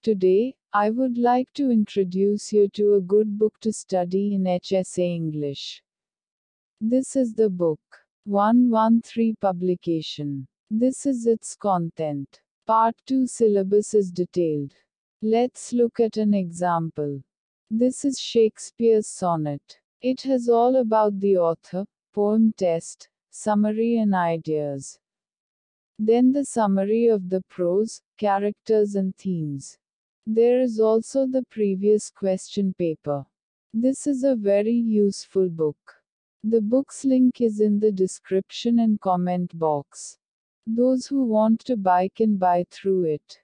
Today, I would like to introduce you to a good book to study in HSA English. This is the book 113 publication. This is its content. Part 2 syllabus is detailed. Let's look at an example. This is Shakespeare's sonnet. It has all about the author, poem test, summary and ideas. Then the summary of the prose, characters and themes. There is also the previous question paper. This is a very useful book. The book's link is in the description and comment box. Those who want to buy can buy through it.